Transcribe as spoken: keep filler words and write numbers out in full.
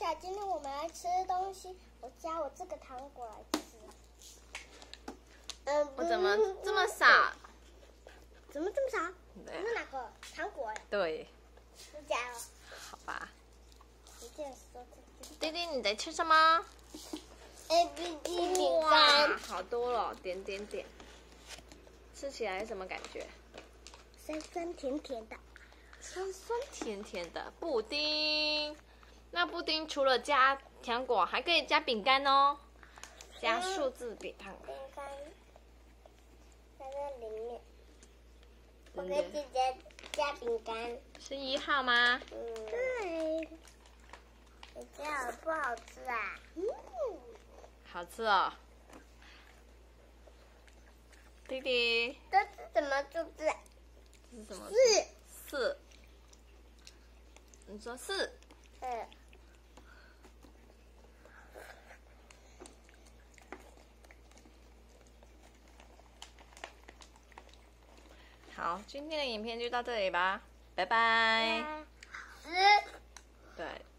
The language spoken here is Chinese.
巧，今天我们来吃东西，我加我这个糖果来吃。嗯， 我怎么这么少？ 怎么这么少？ 对啊是哪个糖果？ 对， 你加了。 好吧。 你这样说这个。 弟弟，你在吃什么？ A B C 饼哇， 干， 好多了，点点点。吃起来什么感觉？ 酸酸甜甜的。 酸酸甜甜的布丁。那布丁除了加糖果，还可以加饼干哦，加数字饼干。 饼干在这里面，我真可以直的接加饼干。 是一号吗？ 嗯，对。你这样不好吃啊？嗯。 好吃哦。弟弟， 这是什么数字？ 这是什么？ 四。 四。你说四？ 嗯。 好，今天的影片就到这里吧，拜拜。 十。 对。